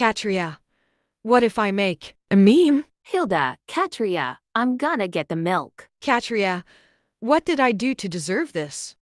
Katria, what if I make a meme? Hilda, Katria, I'm gonna get the milk. Katria, what did I do to deserve this?